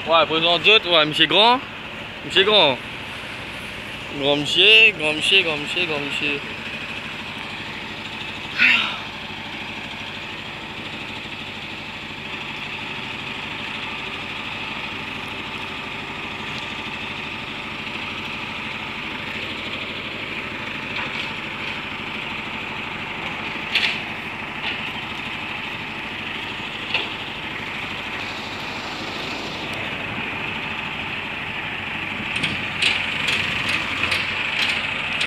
Ouais, présente d'autres, ouais, monsieur grand. Monsieur grand. Grand monsieur, grand monsieur, grand monsieur, grand monsieur.